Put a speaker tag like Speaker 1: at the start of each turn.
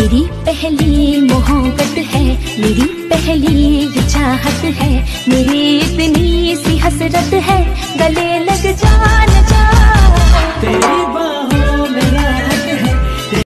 Speaker 1: मेरी पहली मोहब्बत है, मेरी पहली ये चाहत है, मेरी इतनी सी हसरत है, गले